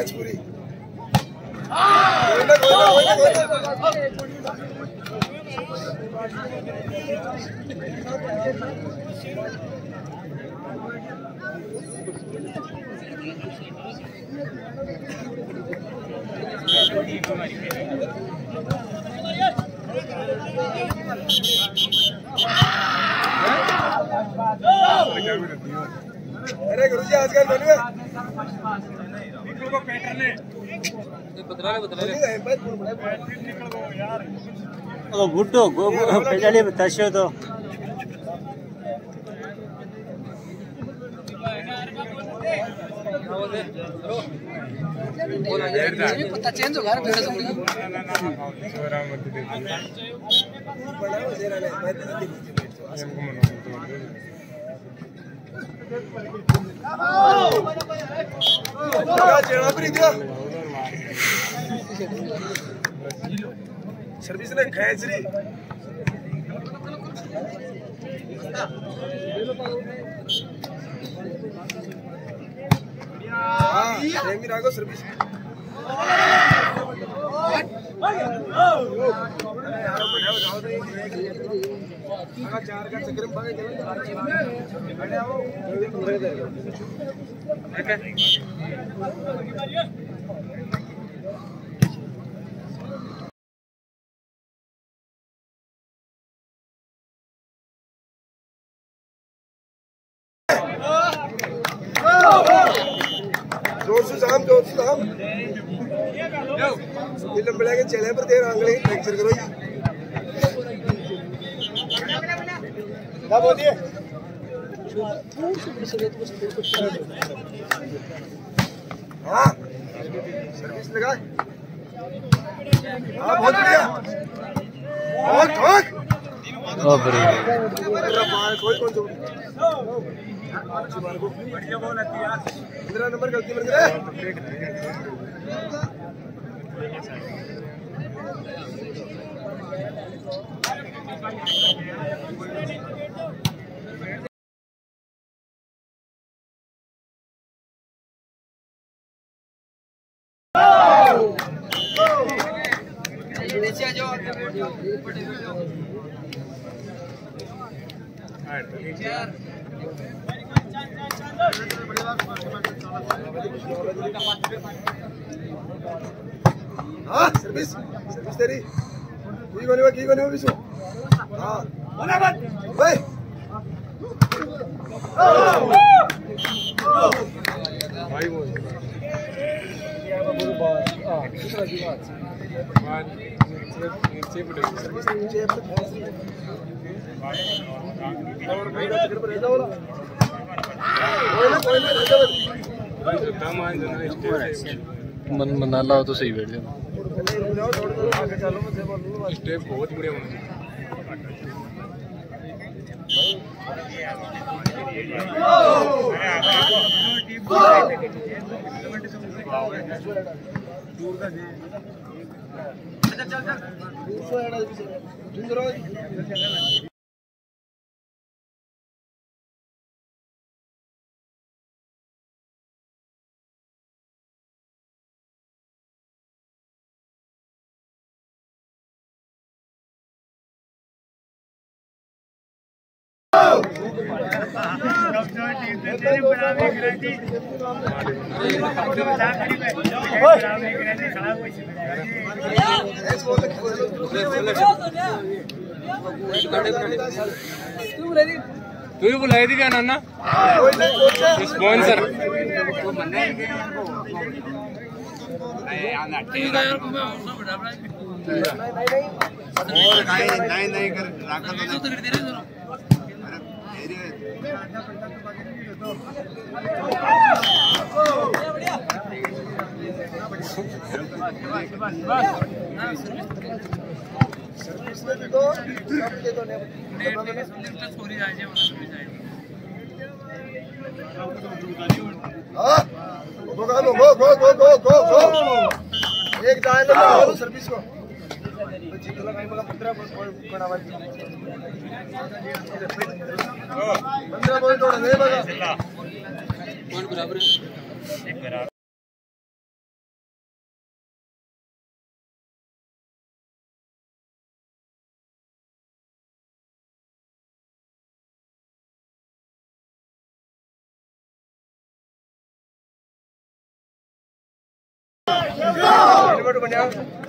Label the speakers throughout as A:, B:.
A: Match पूरी अरे गुरुजी आजकल बनवे को पैटर्न
B: ओ बुड्ढो गो पहले बताशो तो
C: पता चेंज होगा ना फिर
A: सर्विस ने खैचरी रागो सर्विस चार का चक्कर जोर से शाम लंबे के चले पर देर आंगले लेक्चर करो क्या बोलिए हाँ सर्विस लगा हाँ बहुत बढ़िया बहुत कोई कौन सा 15 नंबर गलती बन गया हाँ सर्विस तेरी की कोनी विशु हाँ भाई
B: मन मना लाओ तो सही बैठ जाओ
A: स्टेप बहुत बढ़िया तू ही बुलाई थी क्या नाना स्पॉन्सर नहीं कर एक डायल सर्विस को बराबर टमाटर बनिया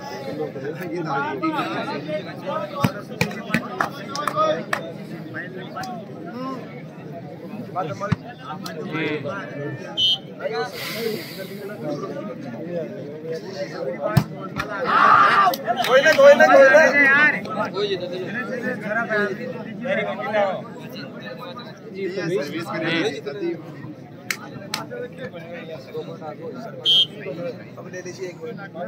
A: कोई ना अब ले लीजिए एक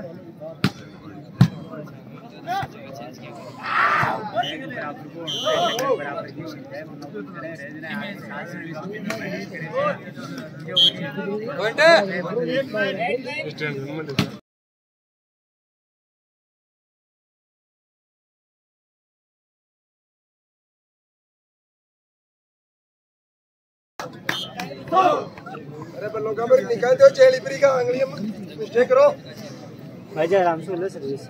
A: अरे बल्लों का मेरे निकालते हो चेली परी का अंगलियां मिस्टेक करो
B: भाई जी आराम से बोलो सर्विस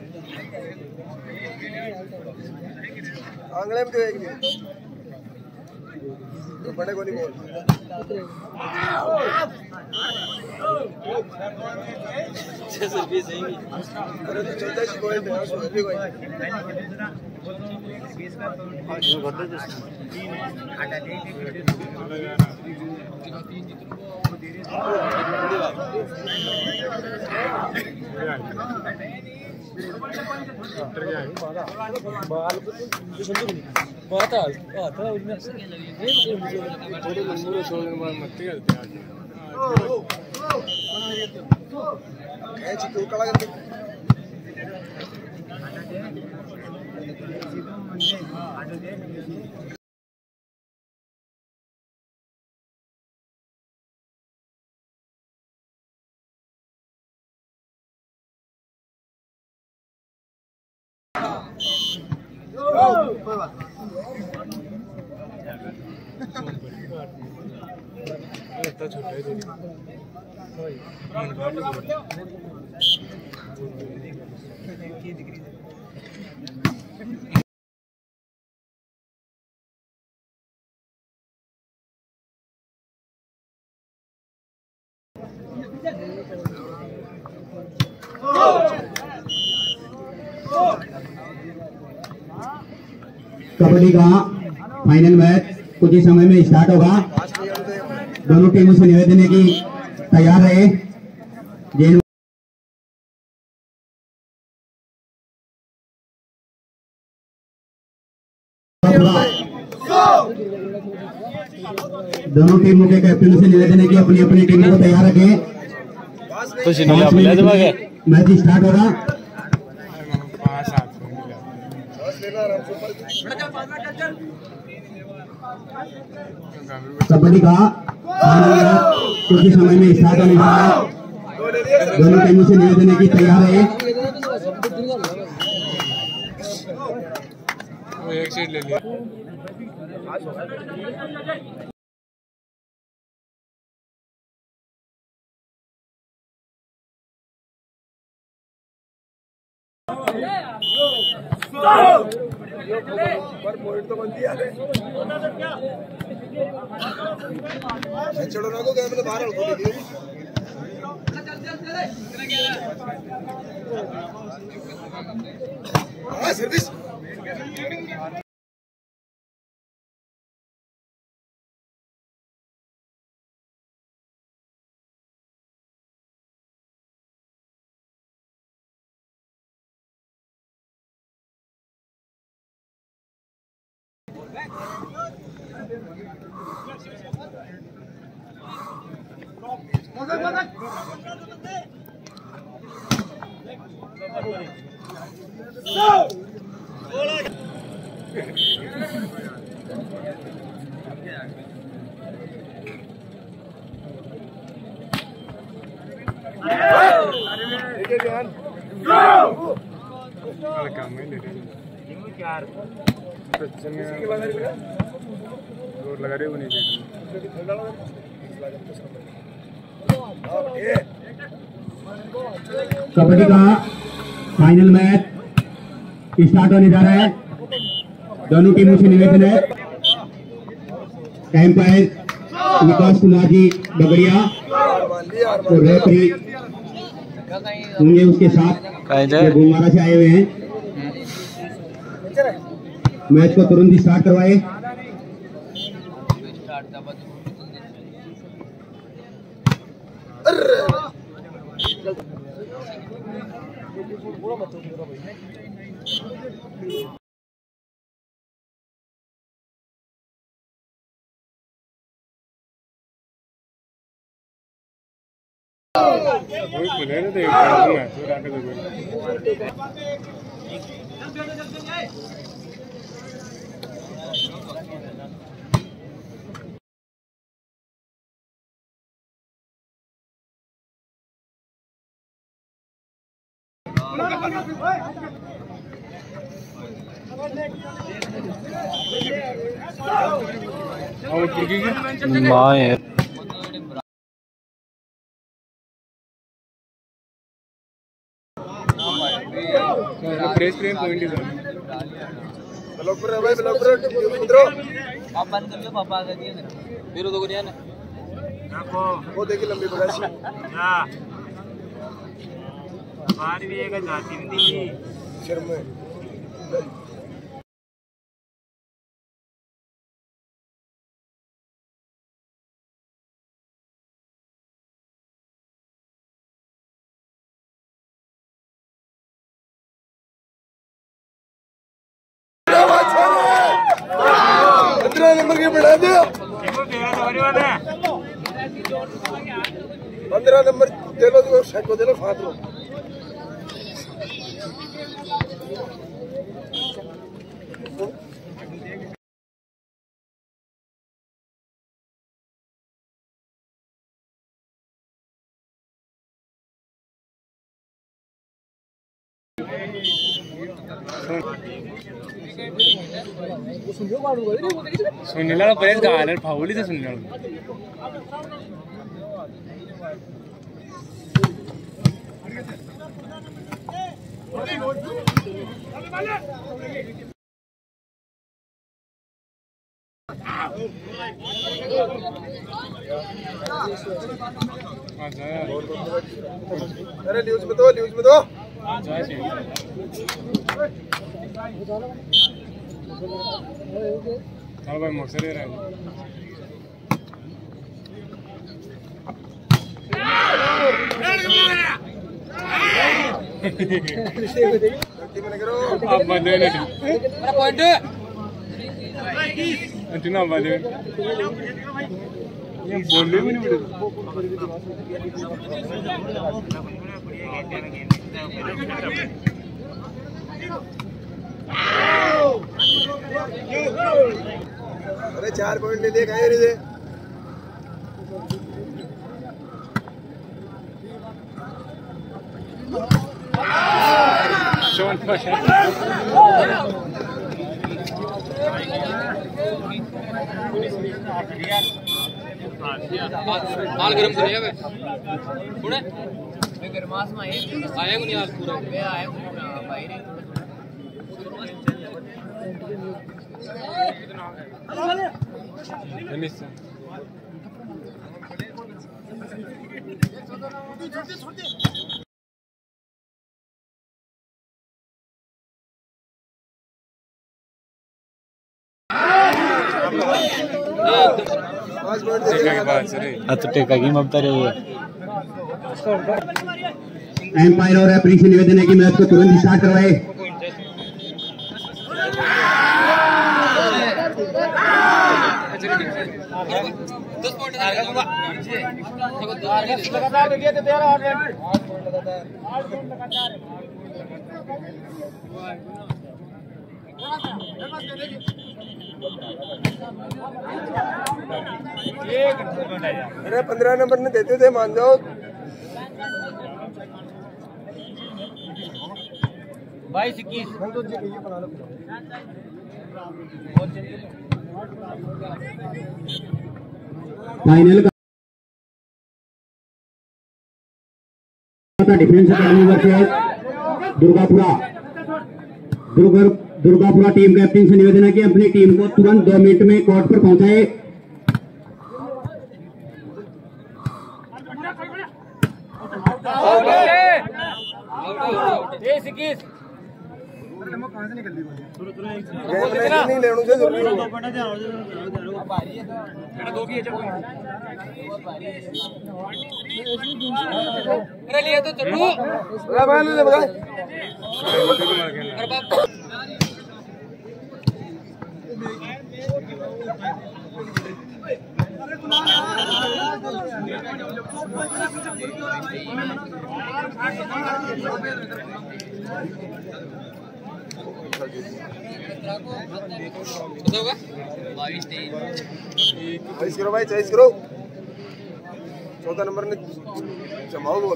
A: अंगले में दो एक तो बड़े को नहीं बोल
B: सर्विस है
A: अरे तो चलता ही कोई नहीं सो भी कोई
D: कबड्डी का फाइनल मैच कुछ ही समय में स्टार्ट होगा। दोनों टीमों से निवेदन है कि तैयार रहे। दोनों टीमों के कैप्टन से निवेदन है कि अपनी अपनी टीमों को तैयार रखें। मैच स्टार्ट होगा। कबड्डी का कुछ ही समय में स्टार्ट होने वाला है। दोनों टीमों से निवेदन है कि तैयार है।
A: एक सीट ले लिया पर पॉइंट तो बनती है चलो ना को गेम में बाहर हो गई हां सर्विस लगा रहे हो नहीं
D: कबड्डी का फाइनल मैच स्टार्ट होने जा रहा है। दोनों टीमों से निवेदन है एम्पायर विकास कुमार जी बगड़िया और रेफरी होंगे उसके साथ ये भूमारा से आए हुए हैं। मैच को तुरंत स्टार्ट करवाए।
A: प्रेस प्रेम पॉइंट
C: आप बंद कर लो पापा आ गए ना फिर दो गुड़िया ना
E: वो देखिए लंबी बगासी
B: बाहर भी एक जाती नहीं
E: शर्म है। नंबर के बढ़ा दो 15 नंबर दे लो तो शेको दे लो फात लो
A: सुनीला बरेच गाडर फावली तर सुनीला
E: अरे न्यूज में दो
A: चल भाई मोटर ले रहा है आप बंदे ने
C: मेरा पॉइंट
A: अंतिना बंदे ये बोलने भी नहीं
E: अरे 4 पॉइंट ले दे कहीं दे
C: माल गरम करिए बे थोड़े मैं गरमास में आया को नहीं आज पूरा मैं आया हूं भाई रे
B: टेका की ममता रे
D: एम्पायर और रेफरी से निवेदन है कि मैच को तुरंत स्टार्ट करवाए।
E: अरे 15 नंबर ने देते थे मान जाओ
C: 22-21
D: फाइनल का defence academy versus Durgapura team captain से निवेदन है कि अपनी टीम को तुरंत 2 मिनट में कोर्ट पर पहुंचाए।
E: नहीं लेने से जरूरी हो
C: अरे लिए तो चलो
E: अरे भाई ले बता
C: अरे बाप होगा
E: 22 करो भाई 24 करो 14 नंबर ने जमाओ बोल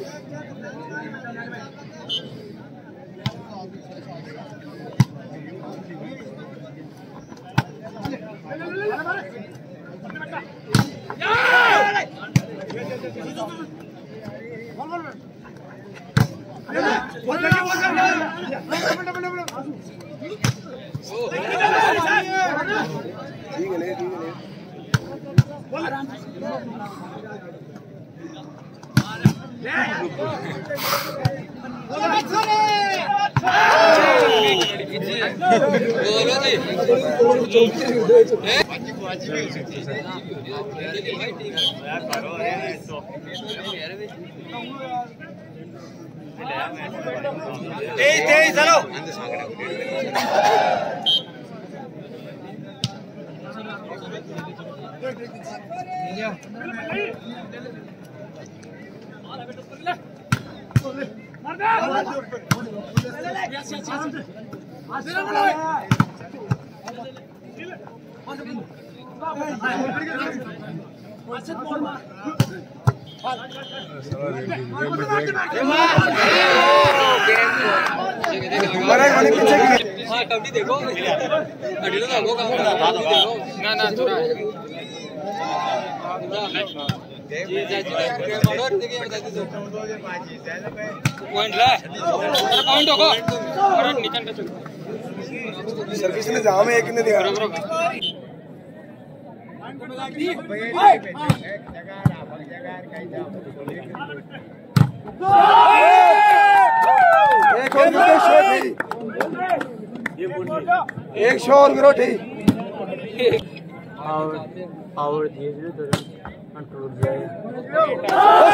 E: ठीक है नहीं
C: हाँ टबडी देखो अड़ी तो देखो काम ना ना थोड़ा जी जा जी मोड़ देखिए बता दो पॉइंट ला अरे पॉइंट होगा अरे नीचे टच
E: सर्विस ने जाम एक ने दिया एक शोर करो ठीक
B: और दिए तो कंट्रोल जाए